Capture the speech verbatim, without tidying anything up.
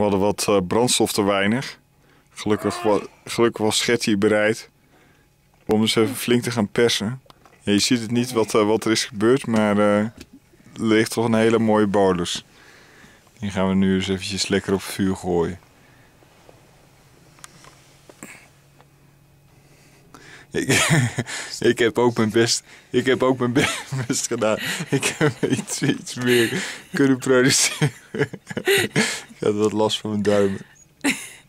hadden wat uh, brandstof te weinig. Gelukkig, wa gelukkig was Gertie bereid om eens even flink te gaan persen. Ja, je ziet het niet wat, uh, wat er is gebeurd, maar uh, er ligt toch een hele mooie bolus. Die gaan we nu eens eventjes lekker op het vuur gooien. Ik, ik heb ook mijn best, ik heb ook mijn best gedaan. Ik heb iets, iets meer kunnen produceren. Ik had wat last van mijn duimen.